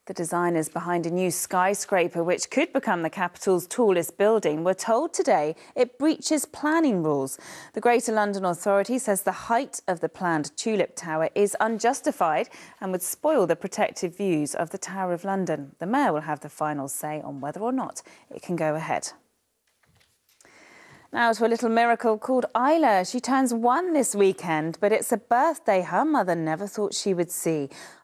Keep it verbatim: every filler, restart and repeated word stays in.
The designers behind a new skyscraper, which could become the capital's tallest building, were told today it breaches planning rules. The Greater London Authority says the height of the planned Tulip Tower is unjustified and would spoil the protected views of the Tower of London. The Mayor will have the final say on whether or not it can go ahead. Now to a little miracle called Isla. She turns one this weekend, but it's a birthday her mother never thought she would see.